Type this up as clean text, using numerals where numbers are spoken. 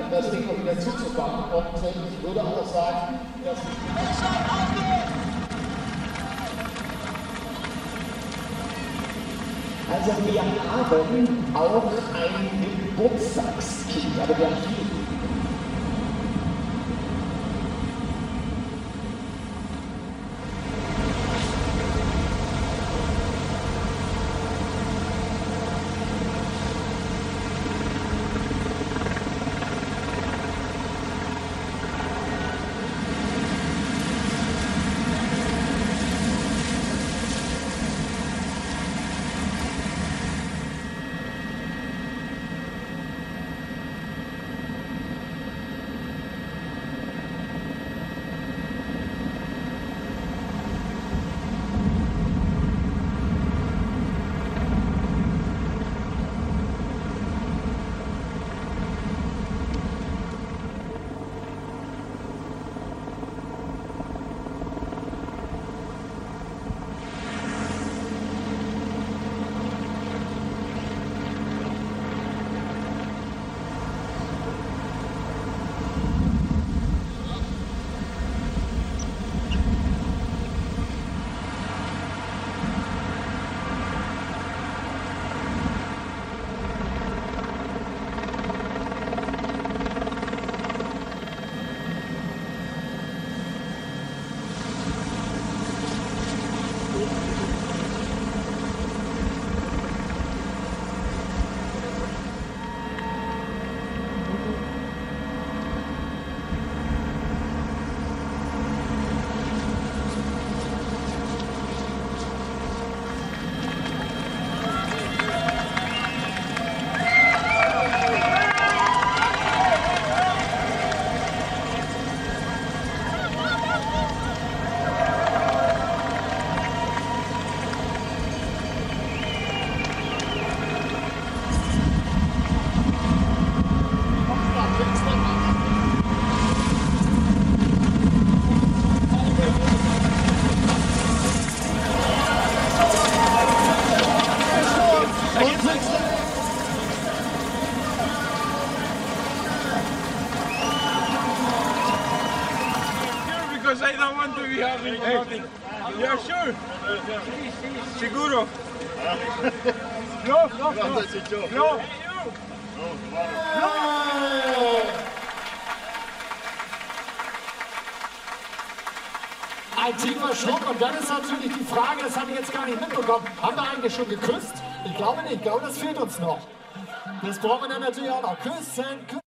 das Ding wieder zuzubauen. Und ich würde auch sagen, dass also wir haben auch ein Geburtstagskind, aber wir haben viele. Because I don't want to be having nothing. Yeah, sure. Seguro. No. Ein tiefer Schluck und dann ist natürlich die Frage, das habe ich jetzt gar nicht mitbekommen, haben wir eigentlich schon geküsst? Ich glaube nicht, ich glaube, das fehlt uns noch. Das brauchen wir dann natürlich auch noch. Küssen.